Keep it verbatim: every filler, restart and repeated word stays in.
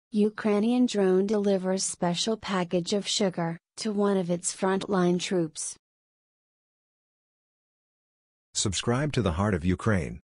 Ukrainian drone delivers special package of sugar to one of its frontline troops. Subscribe to the Heart of Ukraine